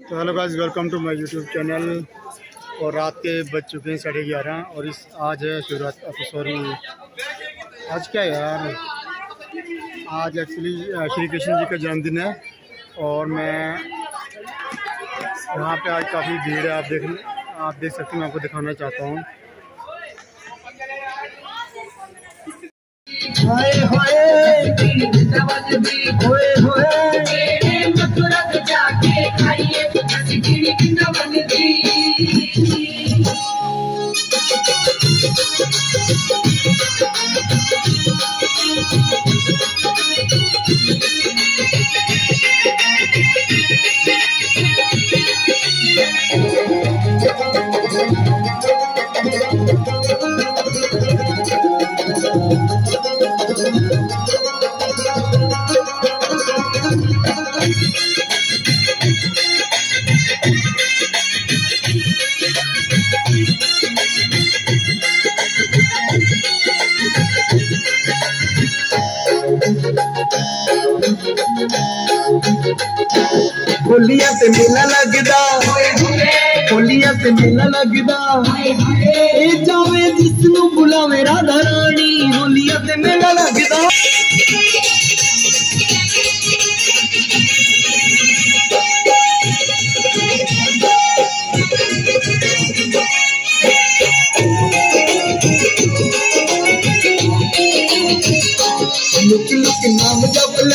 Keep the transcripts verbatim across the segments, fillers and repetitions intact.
तो hello guys, welcome to my YouTube channel. और रात के बज चुके हैं साढ़े ग्यारह और इस आज है शिवरात्रि, सॉरी आज क्या यार, आज एक्चुअली श्री कृष्ण जी का जन्मदिन है। और मैं यहाँ पे आज काफ़ी भीड़ है, आप देख आप देख सकते हैं। मैं आपको दिखाना चाहता हूँ। होए होए होए होए जाके खाइए होलिया ते मेला लगदा, होलिया ते मेला लगदा, ए जावे जिसनू बुलावे राधा रानी। होलिया ते मेला लगदा, लुक लुक नाम जप ले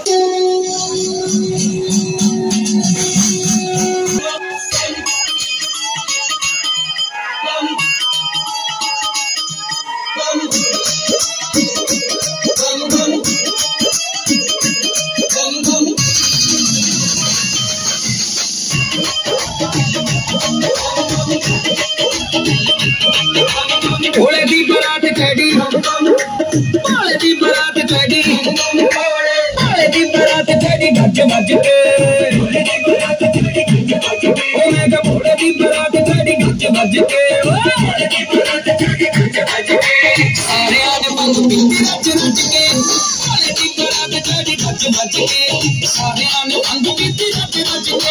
भोले दी बरात चढ़ी, भोले दी बरात चढ़ी, भोले दी बरात चढ़ी गज गज के। भोले दी बरात चढ़ी गज गज के, मैं क्या भोले दी बरात चढ़ी गज गज के, भोले दी बरात चढ़ी गज गज के। सारे आज बंग पीती रच रच के, भोले दी बरात चढ़ी गज गज के, सारे आज बंग पीती रच रच के।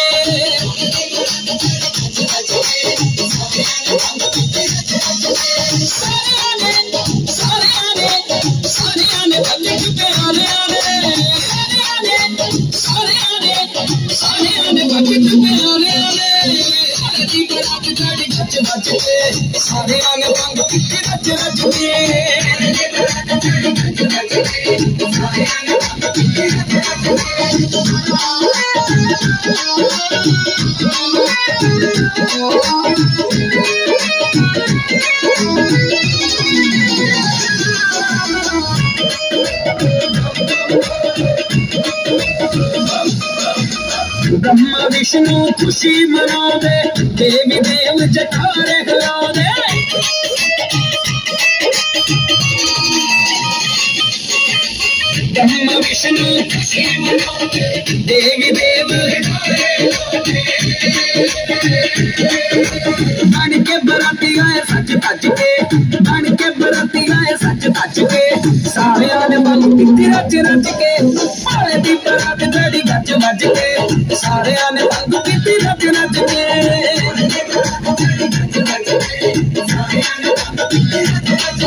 सारे आने बंग पीती रच रच के, सारे आने बंग पीती रच रच ब्रह्मा विष्णु खुशी मना दे, देवी देव जटारे हिला दे। ब्रह्मा विष्णु खुशी मना दे, देवी देव बन के बराती आए सच तच के, बन के बराती आए सच तच के। सारे आने बंग पीती रच रच के, भोले दी बरात चढ़ी गज गज के। सारे आने बंग पीती रच रच के, सारे आने बंग पीती रच रच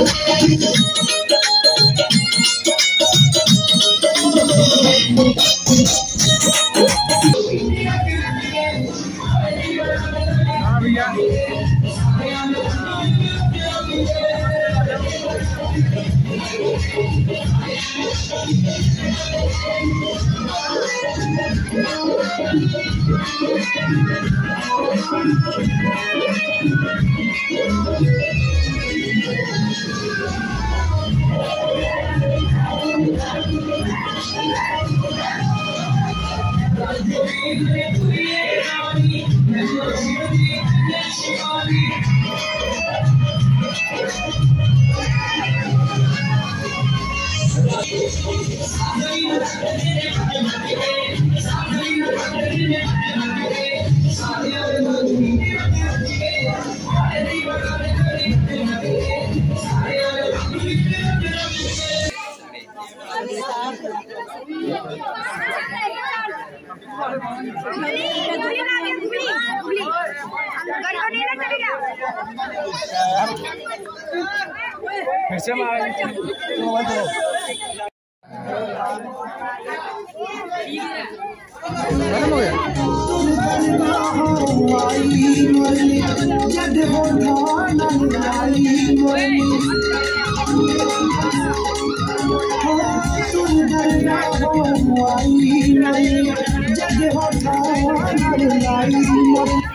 फिर से जग